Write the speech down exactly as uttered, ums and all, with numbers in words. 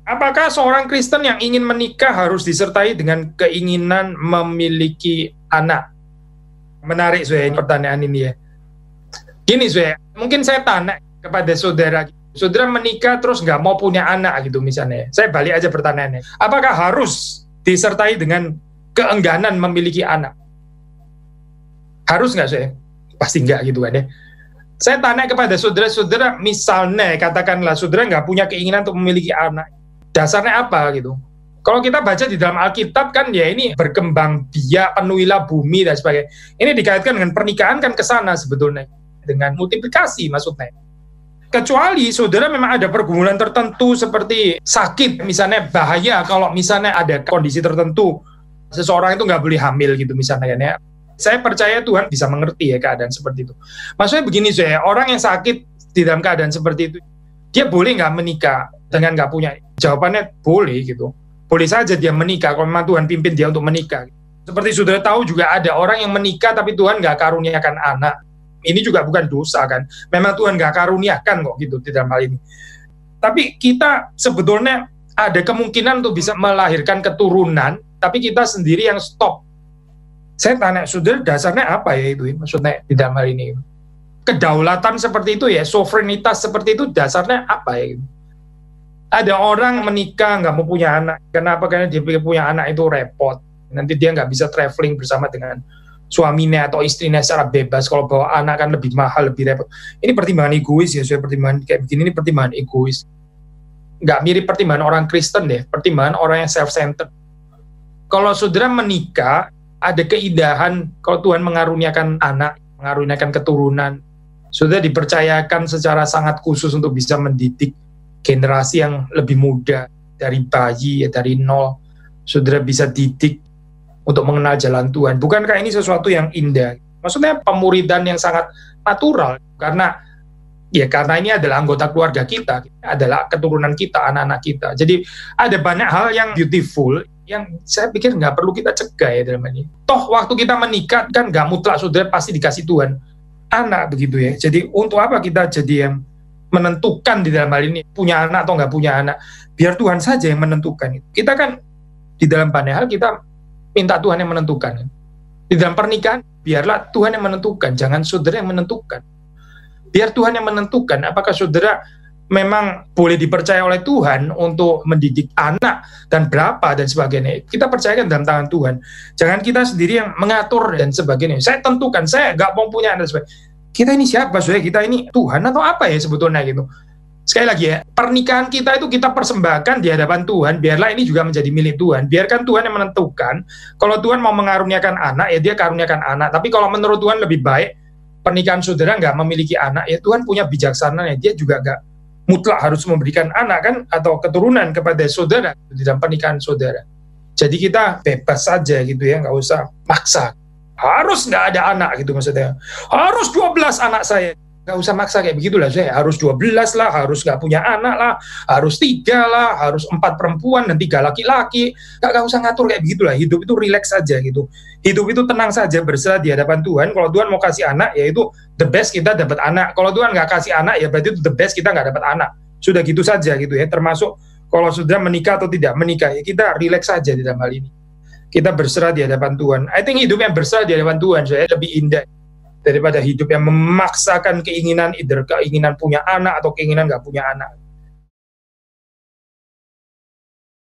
Apakah seorang Kristen yang ingin menikah harus disertai dengan keinginan memiliki anak? Menarik, Zoe, pertanyaan ini ya. Gini, Zoe, mungkin saya tanya kepada saudara, saudara menikah terus nggak mau punya anak gitu misalnya. Saya balik aja pertanyaannya. Apakah harus disertai dengan keengganan memiliki anak? Harus nggak, Zoe? Pasti nggak gitu kan ya. Saya tanya kepada saudara-saudara, misalnya katakanlah saudara nggak punya keinginan untuk memiliki anak. Dasarnya apa gitu? Kalau kita baca di dalam Alkitab kan ya ini berkembang biak, penuhilah bumi dan sebagainya. Ini dikaitkan dengan pernikahan kan ke sana sebetulnya. Dengan multiplikasi maksudnya. Kecuali saudara memang ada pergumulan tertentu seperti sakit, misalnya bahaya kalau misalnya ada kondisi tertentu. Seseorang itu nggak boleh hamil gitu misalnya kan ya. Saya percaya Tuhan bisa mengerti ya keadaan seperti itu. Maksudnya begini saya, orang yang sakit di dalam keadaan seperti itu, dia boleh nggak menikah dengan nggak punya? Jawabannya boleh gitu. Boleh saja dia menikah kalau memang Tuhan pimpin dia untuk menikah. Seperti saudara tahu juga ada orang yang menikah tapi Tuhan nggak karuniakan anak. Ini juga bukan dosa kan. Memang Tuhan nggak karuniakan kok gitu di dalam hal ini. Tapi kita sebetulnya ada kemungkinan untuk bisa melahirkan keturunan, tapi kita sendiri yang stop. Saya tanya saudara, dasarnya apa ya itu maksudnya di dalam hal ini? Kedaulatan seperti itu ya, sovereignitas seperti itu dasarnya apa ya? Ada orang menikah nggak mau punya anak. Kenapa? Karena dia pikir punya anak itu repot. Nanti dia nggak bisa traveling bersama dengan suaminya atau istrinya secara bebas. Kalau bawa anak kan lebih mahal, lebih repot. Ini pertimbangan egois ya, saya pertimbangan kayak begini ini pertimbangan egois. Nggak mirip pertimbangan orang Kristen deh, pertimbangan orang yang self-centered. Kalau saudara menikah, ada keindahan kalau Tuhan mengaruniakan anak, mengaruniakan keturunan. Saudara dipercayakan secara sangat khusus untuk bisa mendidik generasi yang lebih muda, dari bayi, ya, dari nol, saudara bisa didik untuk mengenal jalan Tuhan. Bukankah ini sesuatu yang indah? Maksudnya pemuridan yang sangat natural, karena ya karena ini adalah anggota keluarga kita, adalah keturunan kita, anak-anak kita. Jadi ada banyak hal yang beautiful, yang saya pikir nggak perlu kita cegah ya dalam ini. Toh waktu kita menikah kan nggak mutlak saudara pasti dikasih Tuhan anak begitu ya. Jadi untuk apa kita jadi yang menentukan di dalam hal ini punya anak atau nggak punya anak, biar Tuhan saja yang menentukan. Kita kan di dalam banyak hal kita minta Tuhan yang menentukan. Di dalam pernikahan biarlah Tuhan yang menentukan, jangan saudara yang menentukan. Biar Tuhan yang menentukan apakah saudara memang boleh dipercaya oleh Tuhan untuk mendidik anak dan berapa dan sebagainya. Kita percayakan dalam tangan Tuhan. Jangan kita sendiri yang mengatur dan sebagainya. Saya tentukan, saya nggak mau punya anak dan sebagainya. Kita ini siapa, saudara? Kita ini Tuhan atau apa ya sebetulnya gitu. Sekali lagi ya, pernikahan kita itu kita persembahkan di hadapan Tuhan, biarlah ini juga menjadi milik Tuhan. Biarkan Tuhan yang menentukan, kalau Tuhan mau mengaruniakan anak, ya dia karuniakan anak. Tapi kalau menurut Tuhan lebih baik, pernikahan saudara nggak memiliki anak, ya Tuhan punya bijaksananya, dia juga nggak mutlak harus memberikan anak kan, atau keturunan kepada saudara di dalam pernikahan saudara. Jadi kita bebas saja gitu ya, nggak usah maksa. Harus nggak ada anak gitu maksudnya. Harus dua belas anak saya. Nggak usah maksa kayak begitulah saya. Harus dua belas lah, harus nggak punya anak lah, harus tiga lah, harus empat perempuan dan tiga laki-laki. Nggak, nggak usah ngatur kayak begitulah. Hidup itu rileks saja gitu. Hidup itu tenang saja, berserah di hadapan Tuhan. Kalau Tuhan mau kasih anak, ya itu the best kita dapat anak. Kalau Tuhan nggak kasih anak, ya berarti itu the best kita nggak dapat anak. Sudah gitu saja gitu ya. Termasuk kalau sudah menikah atau tidak menikah, ya kita rileks saja di dalam hal ini. Kita berserah di hadapan Tuhan. I think hidup yang berserah di hadapan Tuhan saya lebih indah daripada hidup yang memaksakan keinginan, either keinginan punya anak atau keinginan nggak punya anak.